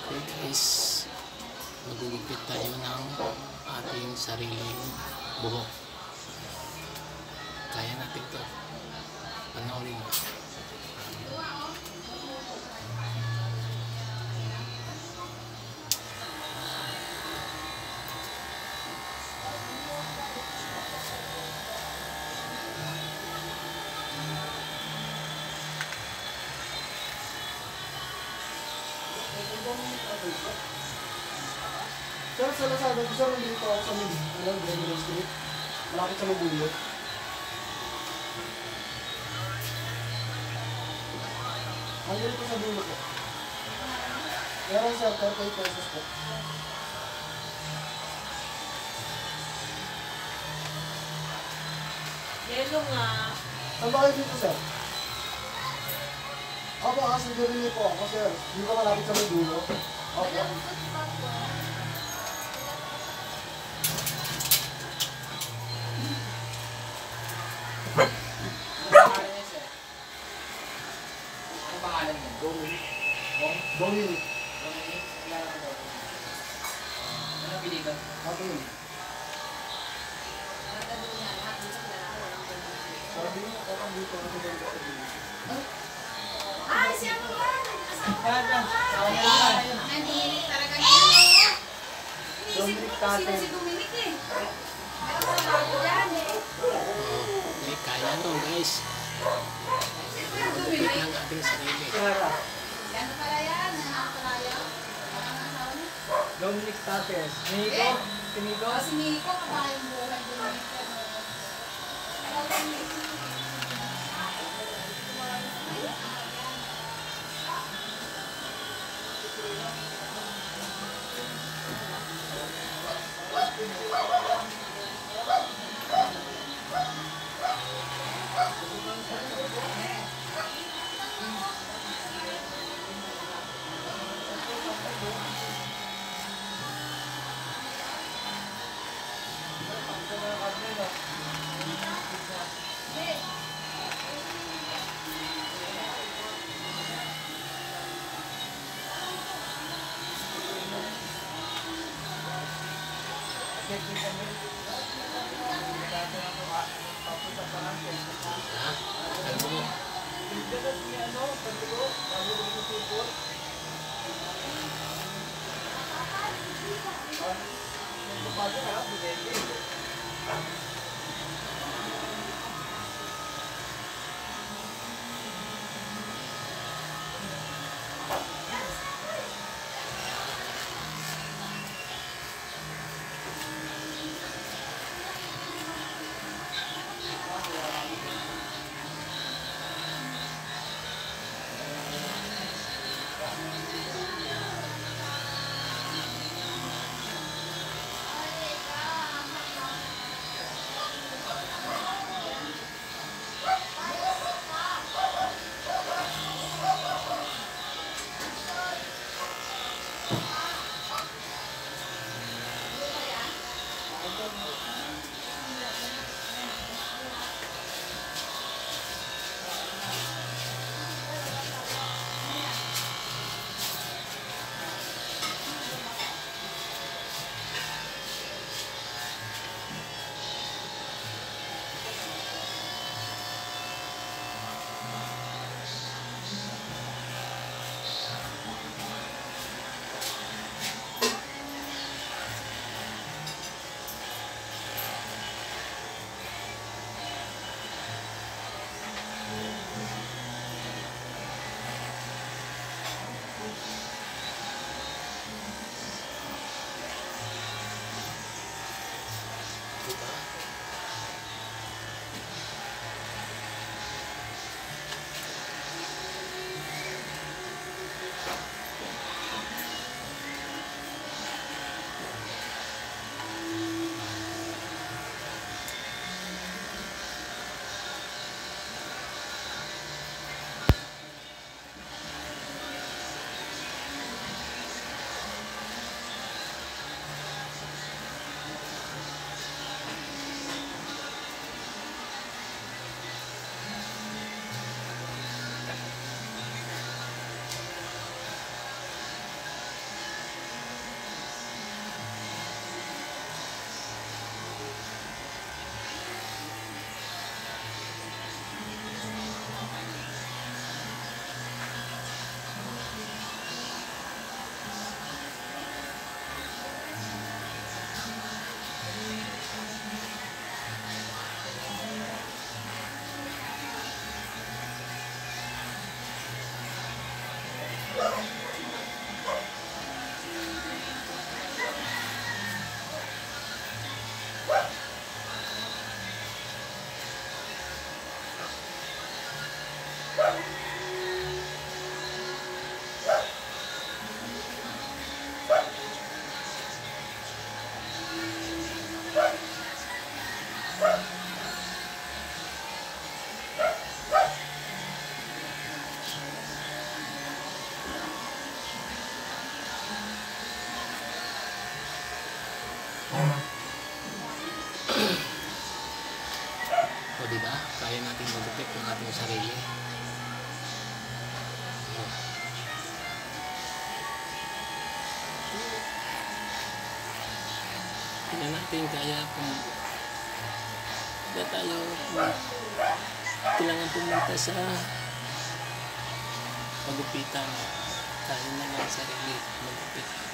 Okay guys, magugupit tayo ng ating sariling buhok. Kaya natin to. Panoorin mo. Sir, sa Lazada, gusto rin dito ako sa Greenway Street. Malapit sa Mabuyo. Ang dito sa dulo po. Meron sir, 38 pesos po. Yelo nga. Saan ba kayo dito sir? Opo, kasi Greenway po ako sir. Dito malapit sa Mabuyo. Opo. Dominic. Ano pili ka? Sabi niya, kapag dito ako dito. Ay, siya mo ba? Nandinig talaga niya. Iniisip ko kung sino si Dominic eh. Meron sa bago yan eh. Okay, kaya to guys. Magugupit ng ating sarili. Yan na pala yan. Ano pala yan? Dominic Tates. Nico? Si Nico? Si Nico, kapahin buhay Dominic. O diba? Kaya natin magupit ng ating sarili. O. Tingnan natin kaya kung kaya tayo kailangan pumunta sa pagupitan. Kaya na lang sarili magupit.